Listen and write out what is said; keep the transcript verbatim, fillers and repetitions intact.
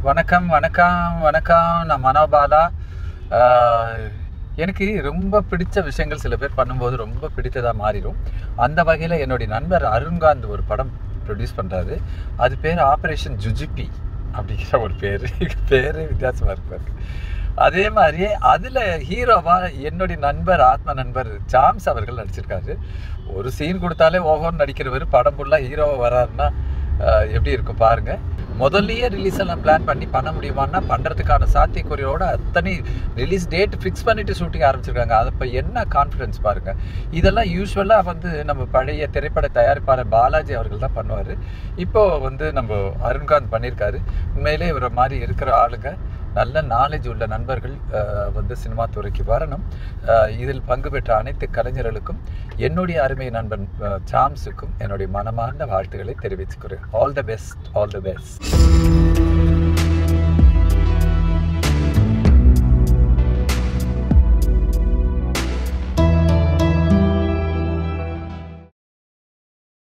வணக்கம், வணக்கம், வணக்கம். நான் மனோபாலா. ஆ, எனக்கு ரொம்ப பிடிச்ச விஷயங்கள் சில பேர் பண்ணும்போது ரொம்ப பிடித்ததா மாறிரும். அந்த வகையில என்னுடைய நண்பர் அருண்காந்த் ஒரு படம் ப்ரொடியூஸ் பண்றாரு. அது பேரு ஆப்பரேஷன் ஜுஜுபி அப்படிங்கிற ஒரு பேரு. பேரே வித்தியாசமா இருக்கு பாருங்க. அதே மாரி அதுல ஹீரோவா என்னுடைய நண்பர், ஆத்ம நண்பர் ஜாம்ஸ் அவர்கள் நடிச்சிருக்காரு. ஒரு சீன் குடுத்தாலே ஓஹோன்னு நடிக்கிறவரு, படம் ஃபுல்லா ஹீரோவா வராருன்னா அ எப்படி இருக்கும் பாருங்க. முதல்லயே ரிலீஸ் எல்லாம் பிளான் பண்ணி பண்ண முடியுமான்னா, பண்றதுக்கான சாத்தியக்கூறியோட அத்தனை ரிலீஸ் டேட் ஃபிக்ஸ் பண்ணிட்டு ஷூட்டிங் ஆரம்பிச்சிருக்காங்க. அது அப்ப என்ன கான்ஃபிடன்ஸ் பாருங்க. இதெல்லாம் யூசுவலா வந்து நம்ம பழைய திரைப்பட தயாரிப்பாளர் பாலாஜி அவர்கள் தான் பண்ணுவாரு. இப்போ வந்து நம்ம அருண்காந்த் பண்ணியிருக்காரு. உண்மையிலே இவர மாரி இருக்கிற ஆளுங்க, நல்ல நாலேஜ் உள்ள நண்பர்கள் அ வந்து சினிமா துறைக்கு வரணும். அ இதில் பங்கு பெற்ற அனைத்து கலைஞர்களுக்கும், என்னுடைய அருமை நண்பன் அ ஜாம்ஸுக்கும் என்னுடைய மனமார்ந்த வாழ்த்துக்களை தெரிவிச்சுக்கிறேன். All the best, all the best.